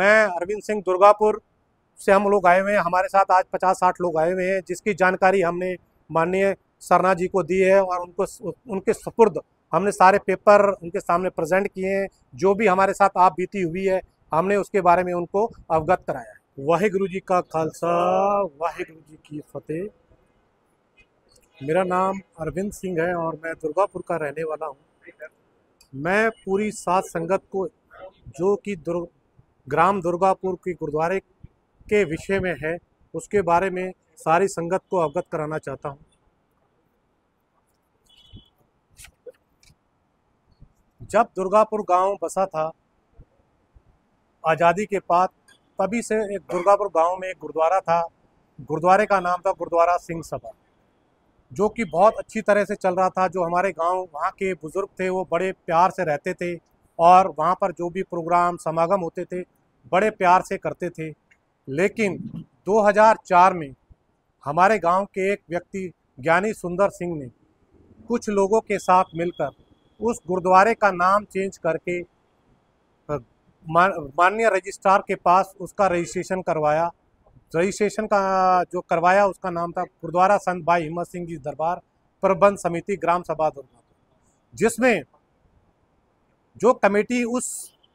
मैं अरविंद सिंह दुर्गापुर से हम लोग आए हुए हैं। हमारे साथ आज 50-60 लोग आए हुए हैं, जिसकी जानकारी हमने माननीय सरना जी को दी है और उनके सुपुर्द हमने सारे पेपर उनके सामने प्रेजेंट किए हैं। जो भी हमारे साथ आप बीती हुई है, हमने उसके बारे में उनको अवगत कराया है। वाहिगुरु जी का खालसा, वाहिगुरु जी की फतेह। मेरा नाम अरविंद सिंह है और मैं दुर्गापुर का रहने वाला हूँ। मैं पूरी साध संगत को, जो कि ग्राम दुर्गापुर की गुरुद्वारे के विषय में है, उसके बारे में सारी संगत को अवगत कराना चाहता हूँ। जब दुर्गापुर गांव बसा था आज़ादी के बाद, तभी से एक दुर्गापुर गांव में एक गुरुद्वारा था। गुरुद्वारे का नाम था गुरुद्वारा सिंह सभा, जो कि बहुत अच्छी तरह से चल रहा था। जो हमारे गांव वहाँ के बुजुर्ग थे, वो बड़े प्यार से रहते थे और वहाँ पर जो भी प्रोग्राम समागम होते थे बड़े प्यार से करते थे। लेकिन 2004 में हमारे गांव के एक व्यक्ति ज्ञानी सुंदर सिंह ने कुछ लोगों के साथ मिलकर उस गुरुद्वारे का नाम चेंज करके माननीय रजिस्ट्रार के पास उसका रजिस्ट्रेशन करवाया। रजिस्ट्रेशन का जो करवाया उसका नाम था गुरुद्वारा संत भाई हिम्मत सिंह जी दरबार प्रबंध समिति ग्राम सभा दुर्गापुर, जिसमें जो कमेटी उस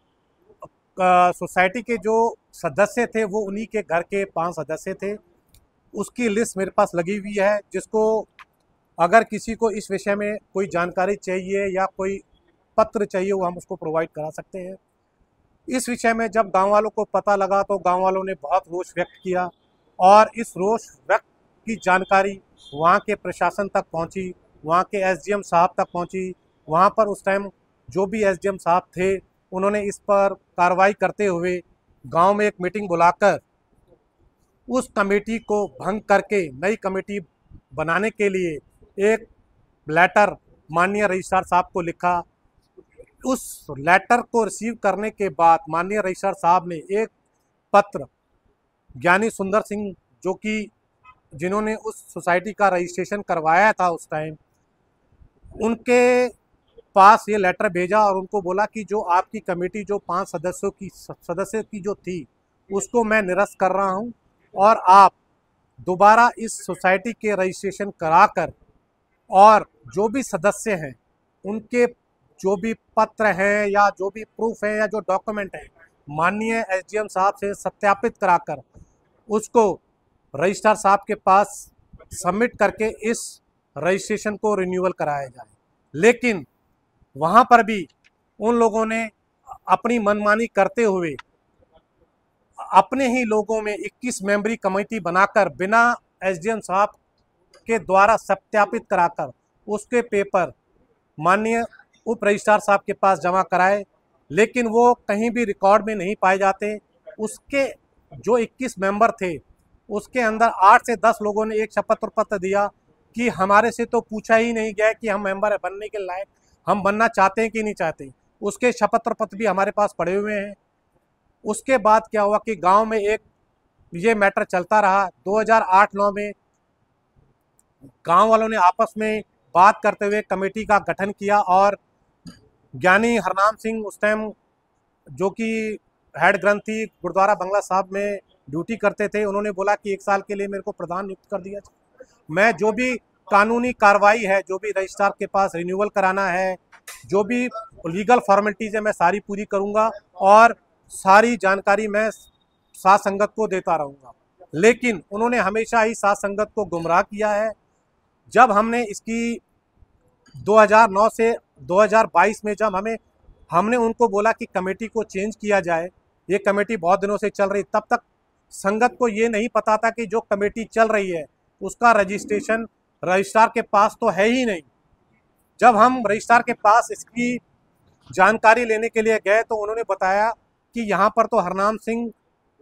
सोसाइटी के जो सदस्य थे वो उन्हीं के घर के 5 सदस्य थे। उसकी लिस्ट मेरे पास लगी हुई है, जिसको अगर किसी को इस विषय में कोई जानकारी चाहिए या कोई पत्र चाहिए वो हम उसको प्रोवाइड करा सकते हैं। इस विषय में जब गांव वालों को पता लगा तो गांव वालों ने बहुत रोष व्यक्त किया और इस रोष व्यक्त की जानकारी वहां के प्रशासन तक पहुंची, वहां के एसडीएम साहब तक पहुंची। वहां पर उस टाइम जो भी एसडीएम साहब थे, उन्होंने इस पर कार्रवाई करते हुए गांव में एक मीटिंग बुलाकर उस कमेटी को भंग करके नई कमेटी बनाने के लिए एक लेटर माननीय रजिस्ट्रार साहब को लिखा। उस लेटर को रिसीव करने के बाद माननीय रजिस्ट्रार साहब ने एक पत्र ज्ञानी सुंदर सिंह, जो कि जिन्होंने उस सोसाइटी का रजिस्ट्रेशन करवाया था उस टाइम, उनके पास ये लेटर भेजा और उनको बोला कि जो आपकी कमेटी जो 5 सदस्यों की जो थी उसको मैं निरस्त कर रहा हूं और आप दोबारा इस सोसाइटी के रजिस्ट्रेशन कराकर और जो भी सदस्य हैं उनके जो भी पत्र हैं या जो भी प्रूफ है या जो डॉक्यूमेंट है माननीय एसडीएम साहब से सत्यापित कराकर उसको रजिस्ट्रार साहब के पास सबमिट करके इस रजिस्ट्रेशन को रिन्यूअल कराया जाए। लेकिन वहाँ पर भी उन लोगों ने अपनी मनमानी करते हुए अपने ही लोगों में 21 मेंबरी कमेटी बनाकर बिना एसडीएम साहब के द्वारा सत्यापित कराकर उसके पेपर माननीय उप रजिस्ट्रार साहब के पास जमा कराए, लेकिन वो कहीं भी रिकॉर्ड में नहीं पाए जाते। उसके जो 21 मेंबर थे उसके अंदर 8 से 10 लोगों ने एक शपथ पत्र दिया कि हमारे से तो पूछा ही नहीं गया कि हम मेंबर बनने के लायक हम बनना चाहते हैं कि नहीं चाहते। उसके शपथ पत्र भी हमारे पास पड़े हुए हैं। उसके बाद क्या हुआ कि गांव में एक ये मैटर चलता रहा। 2008-9 में गांव वालों ने आपस में बात करते हुए कमेटी का गठन किया और ज्ञानी हरनाम सिंह उस टाइम जो कि हेड ग्रंथी गुरुद्वारा बंगला साहब में ड्यूटी करते थे, उन्होंने बोला कि 1 साल के लिए मेरे को प्रधान नियुक्त कर दिया जाए। मैं जो भी कानूनी कार्रवाई है, जो भी रजिस्ट्रार के पास रिन्यूअल कराना है, जो भी लीगल फॉर्मेलिटीज़ है, मैं सारी पूरी करूंगा और सारी जानकारी मैं साध संगत को देता रहूंगा। लेकिन उन्होंने हमेशा ही साध संगत को गुमराह किया है। जब हमने इसकी 2009 से 2022 में जब हमने उनको बोला कि कमेटी को चेंज किया जाए, ये कमेटी बहुत दिनों से चल रही, तब तक संगत को ये नहीं पता था कि जो कमेटी चल रही है उसका रजिस्ट्रेशन रजिस्ट्रार के पास तो है ही नहीं। जब हम रजिस्ट्रार के पास इसकी जानकारी लेने के लिए गए तो उन्होंने बताया कि यहाँ पर तो हरनाम सिंह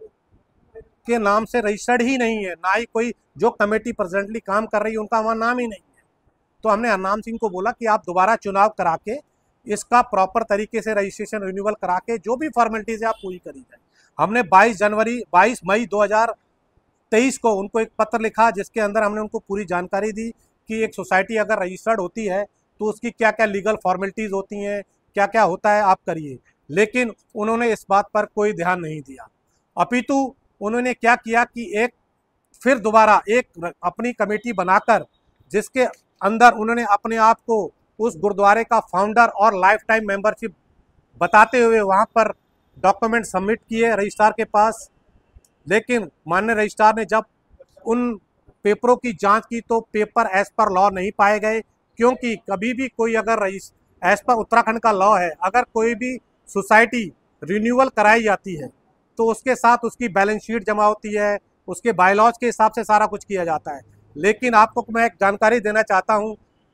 के नाम से रजिस्टर्ड ही नहीं है, ना ही कोई जो कमेटी प्रेजेंटली काम कर रही है उनका वहाँ नाम ही नहीं है। तो हमने हरनाम सिंह को बोला कि आप दोबारा चुनाव करा के इसका प्रॉपर तरीके से रजिस्ट्रेशन रिन्यूअल करा के जो भी फॉर्मेलिटीज है आप पूरी करी जाए। हमने 22 मई 2023 को उनको एक पत्र लिखा, जिसके अंदर हमने उनको पूरी जानकारी दी कि एक सोसाइटी अगर रजिस्टर्ड होती है तो उसकी क्या क्या लीगल फॉर्मेलिटीज़ होती हैं, क्या क्या होता है, आप करिए। लेकिन उन्होंने इस बात पर कोई ध्यान नहीं दिया। अपितु उन्होंने क्या किया कि एक फिर दोबारा एक अपनी कमेटी बनाकर, जिसके अंदर उन्होंने अपने आप को उस गुरुद्वारे का फाउंडर और लाइफ टाइम मेंबरशिप बताते हुए वहां पर डॉक्यूमेंट सबमिट किए रजिस्ट्रार के पास। लेकिन माननीय रजिस्ट्रार ने जब उन पेपरों की जांच की तो पेपर एज पर लॉ नहीं पाए गए, क्योंकि कभी भी कोई अगर एज पर उत्तराखंड का लॉ है, अगर कोई भी सोसाइटी रिन्यूअल कराई जाती है तो उसके साथ उसकी बैलेंस शीट जमा होती है, उसके बायलॉज के हिसाब से सारा कुछ किया जाता है। लेकिन आपको मैं एक जानकारी देना चाहता हूं,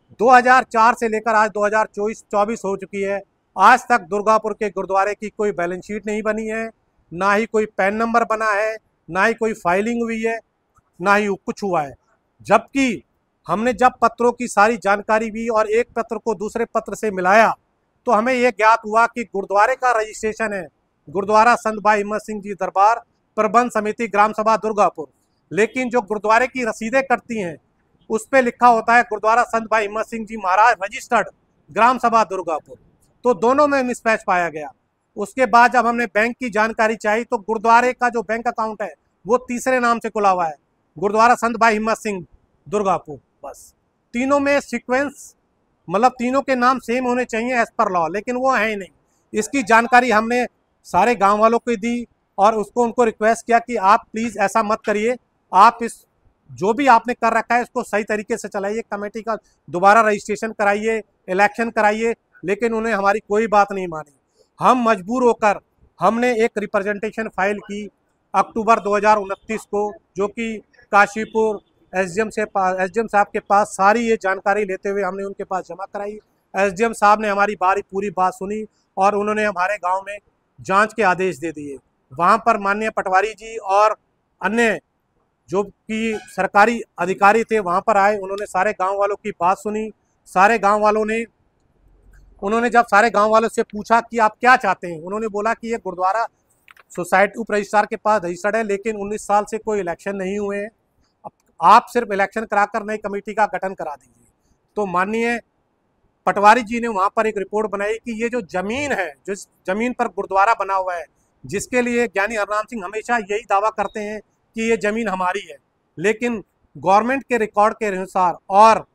2004 से लेकर आज 2024 हो चुकी है, आज तक दुर्गापुर के गुरुद्वारे की कोई बैलेंस शीट नहीं बनी है, ना ही कोई पैन नंबर बना है, ना ही कोई फाइलिंग हुई है, ना ही कुछ हुआ है। जबकि हमने जब पत्रों की सारी जानकारी भी और एक पत्र को दूसरे पत्र से मिलाया तो हमें यह ज्ञात हुआ कि गुरुद्वारे का रजिस्ट्रेशन है गुरुद्वारा संत भाई हिम्मत सिंह जी दरबार प्रबंध समिति ग्राम सभा दुर्गापुर, लेकिन जो गुरुद्वारे की रसीदें कटती हैं उस पर लिखा होता है गुरुद्वारा संत भाई हिम्मत सिंह जी महाराज रजिस्टर्ड ग्राम सभा दुर्गापुर। तो दोनों में मिसमैच पाया गया। उसके बाद जब हमने बैंक की जानकारी चाहिए तो गुरुद्वारे का जो बैंक अकाउंट है वो तीसरे नाम से खुला हुआ है, गुरुद्वारा संत भाई हिम्मत सिंह दुर्गापुर। बस तीनों में सीक्वेंस मतलब तीनों के नाम सेम होने चाहिए एज पर लॉ, लेकिन वो है ही नहीं। इसकी जानकारी हमने सारे गांव वालों को दी और उनको रिक्वेस्ट किया कि आप प्लीज़ ऐसा मत करिए, आप इस जो भी आपने कर रखा है इसको सही तरीके से चलाइए, कमेटी का दोबारा रजिस्ट्रेशन कराइए, इलेक्शन कराइए। लेकिन उन्हें हमारी कोई बात नहीं मानी। हम मजबूर होकर हमने एक रिप्रेजेंटेशन फाइल की अक्टूबर 2029 को, जो कि काशीपुर एसडीएम साहब के पास सारी ये जानकारी लेते हुए हमने उनके पास जमा कराई। एसडीएम साहब ने हमारी पूरी बात सुनी और उन्होंने हमारे गांव में जांच के आदेश दे दिए। वहां पर माननीय पटवारी जी और अन्य जो कि सरकारी अधिकारी थे वहां पर आए, उन्होंने सारे गांव वालों की बात सुनी। सारे गांव वालों ने उन्होंने जब सारे गांव वालों से पूछा कि आप क्या चाहते हैं, उन्होंने बोला कि ये गुरुद्वारा सोसाइटी उप रजिस्ट्रार के पास रजिस्टर्ड है, लेकिन 19 साल से कोई इलेक्शन नहीं हुए हैं, आप सिर्फ इलेक्शन कराकर नई कमेटी का गठन करा दीजिए। तो माननीय पटवारी जी ने वहां पर एक रिपोर्ट बनाई कि ये जो जमीन है, जिस जमीन पर गुरुद्वारा बना हुआ है, जिसके लिए ज्ञानी हरनाम सिंह हमेशा यही दावा करते हैं कि ये जमीन हमारी है, लेकिन गवर्नमेंट के रिकॉर्ड के अनुसार और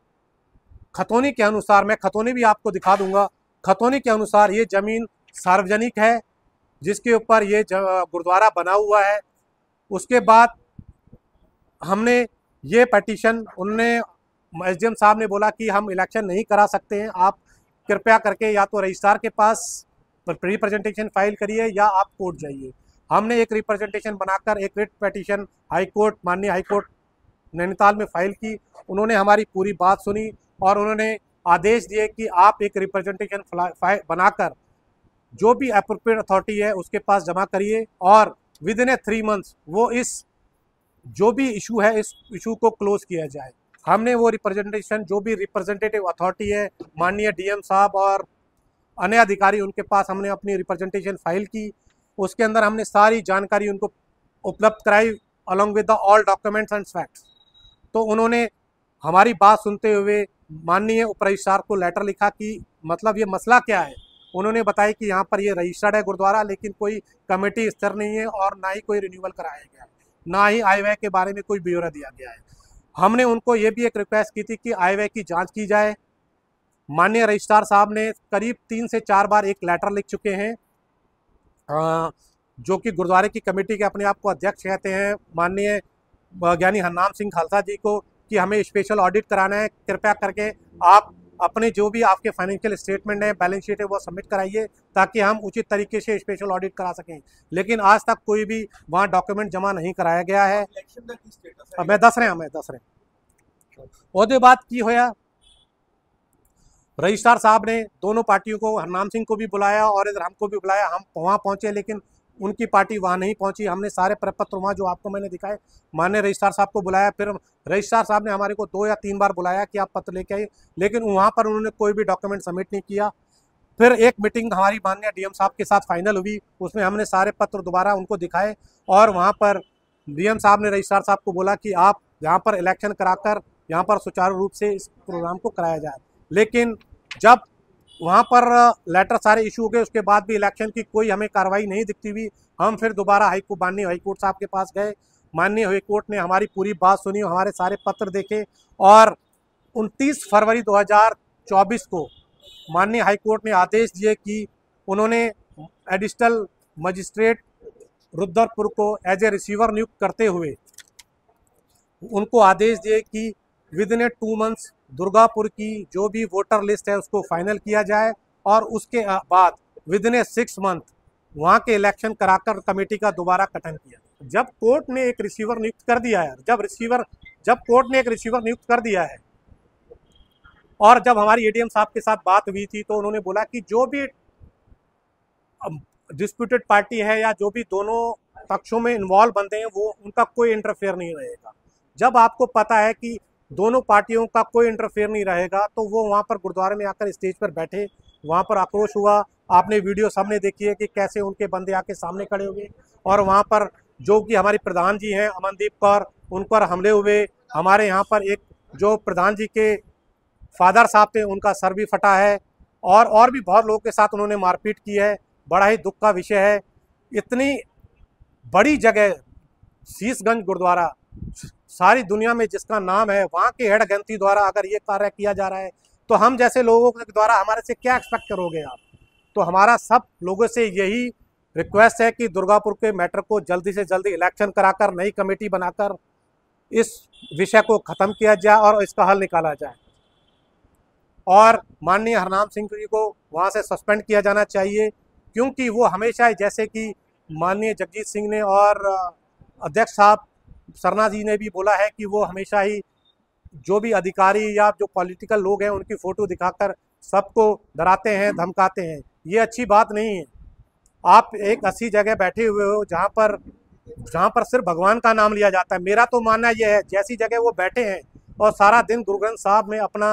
खतौनी के अनुसार, मैं खतौनी भी आपको दिखा दूंगा, खतौनी के अनुसार ये जमीन सार्वजनिक है जिसके ऊपर ये गुरुद्वारा बना हुआ है। उसके बाद हमने ये पटिशन, उनने एसडीएम साहब ने बोला कि हम इलेक्शन नहीं करा सकते हैं, आप कृपया करके या तो रजिस्ट्रार के पास रिप्रेजेंटेशन फाइल करिए या आप कोर्ट जाइए। हमने एक रिप्रेजेंटेशन बनाकर एक रिट पटिशन हाईकोर्ट, माननीय हाईकोर्ट नैनीताल में फाइल की। उन्होंने हमारी पूरी बात सुनी और उन्होंने आदेश दिए कि आप एक रिप्रेजेंटेशन बनाकर जो भी एप्रोप्रिएट अथॉरिटी है उसके पास जमा करिए और विद इन 3 मंथ्स वो इस जो भी इशू है इस इशू को क्लोज किया जाए। हमने वो रिप्रेजेंटेशन, जो भी रिप्रेजेंटेटिव अथॉरिटी है, माननीय डीएम साहब और अन्य अधिकारी, उनके पास हमने अपनी रिप्रेजेंटेशन फाइल की। उसके अंदर हमने सारी जानकारी उनको उपलब्ध कराई along with the all documents and facts. तो उन्होंने हमारी बात सुनते हुए माननीय उप रजिस्ट्रार को लेटर लिखा कि मतलब ये मसला क्या है। उन्होंने बताया कि यहाँ पर ये रजिस्टर्ड है गुरुद्वारा, लेकिन कोई कमेटी स्तर नहीं है और ना ही कोई रिन्यूअल कराया गया है, ना ही आय व्यय के बारे में कोई ब्यौरा दिया गया है। हमने उनको ये भी एक रिक्वेस्ट की थी कि आय व्यय की जांच की जाए। माननीय रजिस्ट्रार साहब ने करीब 3 से 4 बार एक लेटर लिख चुके हैं, जो कि गुरुद्वारे की कमेटी के अपने आप को अध्यक्ष कहते हैं, माननीय ज्ञानी हरनाम सिंह खालसा जी को, कि हमें स्पेशल ऑडिट कराना है, कृपया करके आप अपने जो भी आपके फाइनेंशियल स्टेटमेंट है, बैलेंस शीट है, वो सबमिट कराइए ताकि हम उचित तरीके से स्पेशल ऑडिट करा सकें। लेकिन आज तक कोई भी वहाँ डॉक्यूमेंट जमा नहीं कराया गया है। मैं दस रहे ਉਹਦੇ बाद की होया, रजिस्ट्रार साहब ने दोनों पार्टियों को, हरनाम सिंह को भी बुलाया और इधर हमको भी बुलाया। हम वहाँ पहुँचे लेकिन उनकी पार्टी वहाँ नहीं पहुँची। हमने सारे प्रपत्र वहाँ जो आपको मैंने दिखाए, माननीय रजिस्ट्रार साहब को बुलाया, फिर रजिस्ट्रार साहब ने हमारे को 2 या 3 बार बुलाया कि आप पत्र लेके आइए, लेकिन वहाँ पर उन्होंने कोई भी डॉक्यूमेंट सबमिट नहीं किया। फिर एक मीटिंग हमारी माननीय डीएम साहब के साथ फाइनल हुई, उसमें हमने सारे पत्र दोबारा उनको दिखाए और वहाँ पर डीएम साहब ने रजिस्ट्रार साहब को बोला कि आप यहाँ पर इलेक्शन कराकर यहाँ पर सुचारू रूप से इस प्रोग्राम को कराया जाए। लेकिन जब वहाँ पर लेटर सारे इशू हो गए, उसके बाद भी इलेक्शन की कोई हमें कार्रवाई नहीं दिखती हुई। हम फिर दोबारा माननीय हाईकोर्ट साहब के पास गए। माननीय हाईकोर्ट ने हमारी पूरी बात सुनी, हमारे सारे पत्र देखे और 29 फरवरी 2024 को माननीय हाईकोर्ट ने आदेश दिए कि उन्होंने एडिशनल मजिस्ट्रेट रुद्रपुर को एज ए रिसीवर नियुक्त करते हुए उनको आदेश दिए कि विद इन 2 मंथ्स दुर्गापुर की जो भी वोटर लिस्ट है उसको फाइनल किया जाए और उसके बाद विद इन 6 मंथ वहाँ के इलेक्शन कराकर कमेटी का दोबारा गठन किया। जब कोर्ट ने एक रिसीवर नियुक्त कर दिया है, जब कोर्ट ने एक रिसीवर नियुक्त कर दिया है और जब हमारी एडीएम साहब के साथ बात हुई थी तो उन्होंने बोला कि जो भी डिस्प्यूटेड पार्टी है या जो भी दोनों पक्षों में इन्वॉल्व बनते हैं वो उनका कोई इंटरफेयर नहीं रहेगा। जब आपको पता है कि दोनों पार्टियों का कोई इंटरफेयर नहीं रहेगा तो वो वहाँ पर गुरुद्वारे में आकर स्टेज पर बैठे, वहाँ पर आक्रोश हुआ। आपने वीडियो सबने देखी है कि कैसे उनके बंदे आके सामने खड़े हुए और वहाँ पर जो कि हमारी प्रधान जी हैं अमनदीप कौर, उन पर हमले हुए। हमारे यहाँ पर एक जो प्रधान जी के फादर साहब थे उनका सर भी फटा है और भी बहुत लोगों के साथ उन्होंने मारपीट की है। बड़ा ही दुख का विषय है। इतनी बड़ी जगह शीशगंज गुरुद्वारा सारी दुनिया में जिसका नाम है, वहाँ के हेड गैंती द्वारा अगर ये कार्य किया जा रहा है तो हम जैसे लोगों के द्वारा हमारे से क्या एक्सपेक्ट करोगे आप। तो हमारा सब लोगों से यही रिक्वेस्ट है कि दुर्गापुर के मैटर को जल्दी से जल्दी इलेक्शन कराकर नई कमेटी बनाकर इस विषय को ख़त्म किया जाए और इसका हल निकाला जाए और माननीय हरनाम सिंह जी को वहाँ से सस्पेंड किया जाना चाहिए, क्योंकि वो हमेशा जैसे कि माननीय जगजीत सिंह ने और अध्यक्ष साहब सरना जी ने भी बोला है कि वो हमेशा ही जो भी अधिकारी या जो पॉलिटिकल लोग हैं उनकी फ़ोटो दिखाकर सबको डराते हैं, धमकाते हैं। ये अच्छी बात नहीं है। आप एक ऐसी जगह बैठे हुए हो जहाँ पर सिर्फ भगवान का नाम लिया जाता है। मेरा तो मानना यह है जैसी जगह वो बैठे हैं और सारा दिन गुरु ग्रंथ साहब में अपना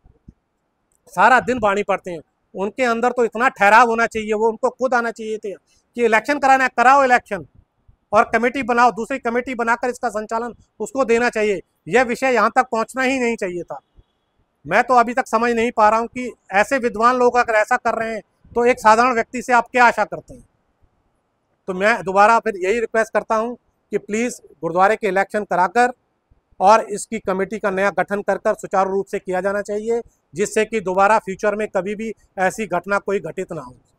सारा दिन बाणी पढ़ते हैं, उनके अंदर तो इतना ठहराव होना चाहिए, वो उनको खुद आना चाहिए थे कि इलेक्शन कराना है, कराओ इलेक्शन और कमेटी बनाओ, दूसरी कमेटी बनाकर इसका संचालन उसको देना चाहिए। यह विषय यहाँ तक पहुँचना ही नहीं चाहिए था। मैं तो अभी तक समझ नहीं पा रहा हूँ कि ऐसे विद्वान लोग अगर ऐसा कर रहे हैं तो एक साधारण व्यक्ति से आप क्या आशा करते हैं। तो मैं दोबारा फिर यही रिक्वेस्ट करता हूँ कि प्लीज़ गुरुद्वारे के इलेक्शन कराकर और इसकी कमेटी का नया गठन कर सुचारू रूप से किया जाना चाहिए, जिससे कि दोबारा फ्यूचर में कभी भी ऐसी घटना कोई घटित ना हो।